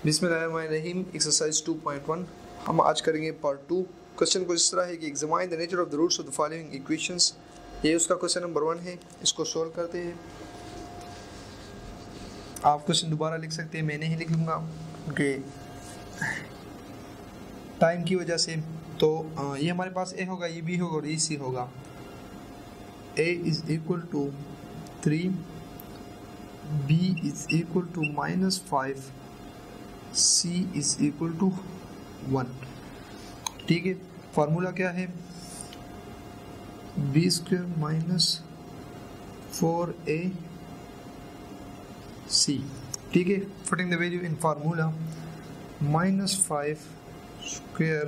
बिस्मिल्लाहिर्रहमानिर्रहीम। एक्सरसाइज 2.1 हम आज करेंगे पार्ट 2। क्वेश्चन को इस तरह है कि examine the nature of the roots of the following equations. ये उसका क्वेश्चन नंबर 1 है, इसको सोल्व करते हैं। आप क्वेश्चन दोबारा लिख सकते हैं, मैं नहीं लिख लूँगा क्योंकि टाइम की वजह से। तो ये हमारे पास ए होगा, ये बी होगा और ये सी होगा। A is equal to 3, B is equal to -5, C is equal to 1। ठीक है, फार्मूला क्या है? B square minus 4AC। ठीक है, putting the value in formula -5 square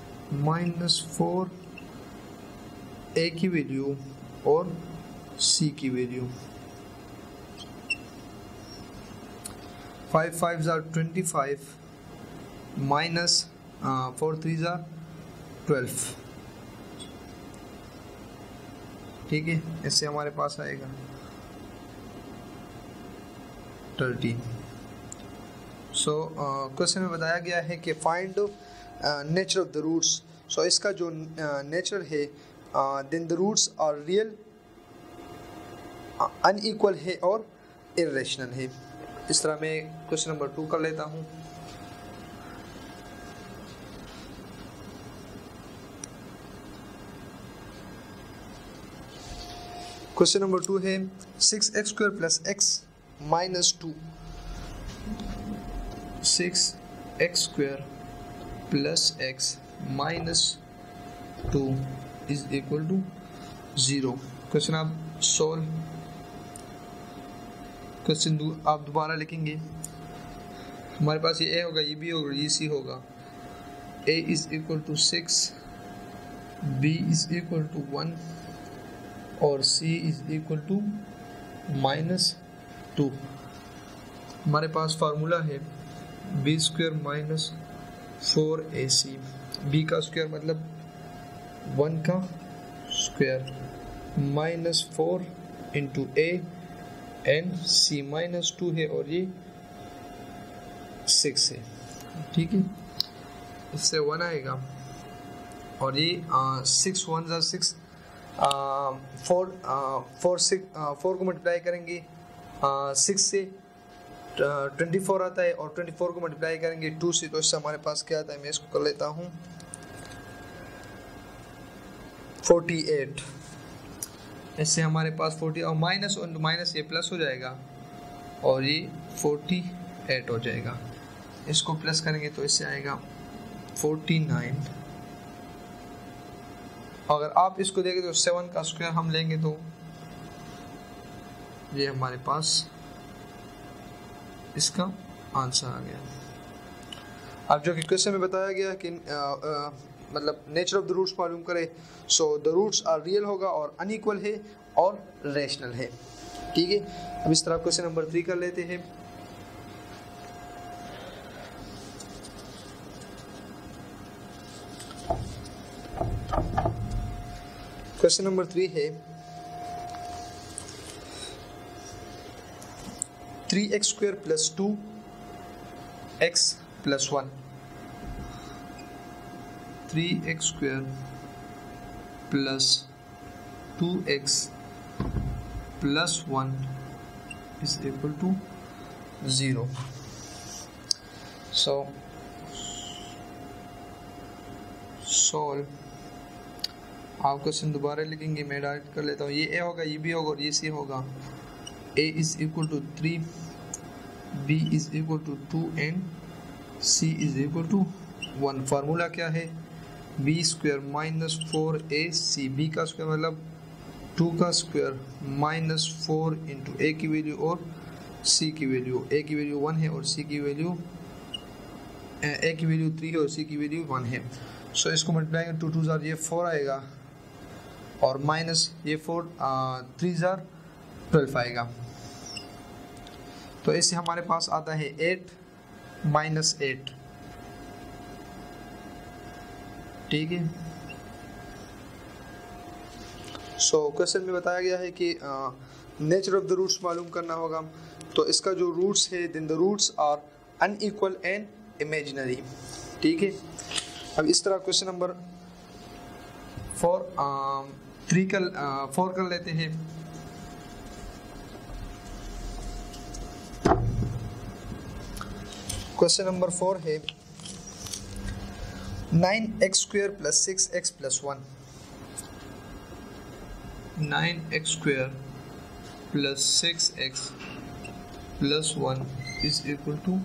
-4A की वैल्यू और C की value. 5 5s are 25 minus 4 3s are 12। ठीक है, इससे हमारे पास आएगा 13। सो क्वेश्चन में बताया गया है कि find nature of the roots. So इसका जो नेचर है, then the roots are real, unequal है और इर्रेशनल है। इस तरह मैं क्वेश्चन नंबर 2 कर लेता हूँ। क्वेश्चन नंबर 2 है 6x² + x - 2। 6x² + x - 2 is equal to 0। Question आप सोल्व, क्वेश्चन आप दोबारा लिखेंगे। हमारे पास ये ए होगा, ये बी होगा, ये सी होगा। A is equal to 6, B is equal to 1 और सी इज इक्वल टू -2। हमारे पास फार्मूला है बी स्क्वायर माइनस 4AC। बी का स्क्वायर मतलब 1 का square -4 into A and C -2 है और ये 6 है। ठीक है, इससे 1 आएगा और ये 6 1 6, 4 को मल्टीप्लाई करेंगे 6 से 24 आता है और 24 को मल्टीप्लाई करेंगे 2 से, तो इससे हमारे पास क्या आता है? मैं इसको कर लेता हूँ 48। इससे हमारे पास 40 और माइनस ये प्लस हो जाएगा और ये 48 हो जाएगा। इसको प्लस करेंगे तो इससे आएगा 49। अगर आप इसको देखें तो 7 का स्क्वायर हम लेंगे तो ये हमारे पास इसका आंसर आ गया। अब जो कि क्वेश्चन में बताया गया कि मतलब नेचर ऑफ द रूट्स मालूम करें। So the roots are real होगा और अनइक्वल है और रेशनल है। ठीक है, अब इस तरह क्वेश्चन नंबर 3 कर लेते हैं। क्वेश्चन नंबर 3 है 3x² + 2x + 1। 3x² + 2x + 1 is equal to 0। So solve। आप क्वेश्चन दोबारा लिखेंगे, मैं डायरेक्ट कर लेता हूँ। ये ए होगा, ये बी होगा और ये सी होगा। A is equal to 3, B is equal to 2 and C is equal to 1। Formula क्या है? B square -4AC। बी का स्क्वायर मतलब 2 का स्क्वायर -4 इंटू ए की वैल्यू और सी की वैल्यू। ए की वैल्यू 1 है और सी की वैल्यू ए की वैल्यू 3 है और सी की वैल्यू 1 है। सो इसको मल्टीप्लाई 2 2 जार ये 4 आएगा और माइनस ये 4 3 जार 12 आएगा। तो इससे हमारे पास आता है 8 - 8। ठीक है, सो क्वेश्चन में बताया गया है कि नेचर ऑफ द रूट्स मालूम करना होगा। तो इसका जो रूट्स है, then the roots are unequal and imaginary. ठीक है, अब इस तरह क्वेश्चन नंबर 4 कर लेते हैं। क्वेश्चन नंबर 4 है 9x² + 6x + 1। 9x² + 6x + 1 =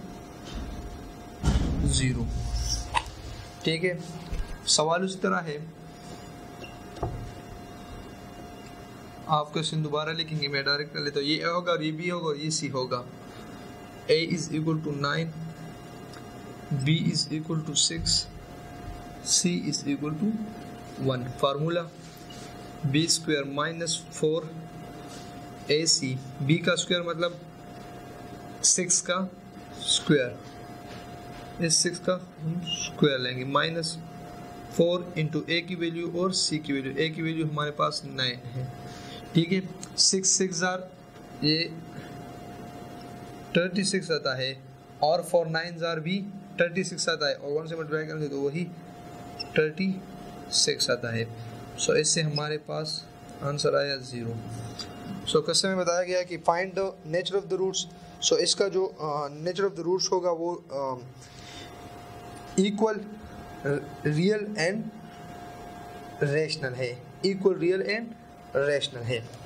0। ठीक है, सवाल उस तरह है, आप क्वेश्चन दोबारा लिखेंगे, मैं डायरेक्ट कर लेता हूँ। ये होगा और ये बी होगा और ये सी होगा। a = 9, b = 6, c = 1। Formula b² - 4ac, b का स्क्वायर मतलब 6 का स्क्वायर, इस 6 का स्क्वायर लेंगे, -4 × a की वैल्यू और c की वैल्यू। a की वैल्यू हमारे पास 9 है। ठीक है, 6 6 ये 36 आता है और 4 9 भी 36 आता है, और 1 से मल्टीप्लाई करेंगे तो वही 36 आता है। सो इससे हमारे पास आंसर आया 0। सो क्वेश्चन में बताया गया कि find the nature of the roots. So इसका जो नेचर ऑफ द रूट्स होगा वो इक्वल, रियल एंड रैशनल है। इक्वल, रियल एंड रैशनल है।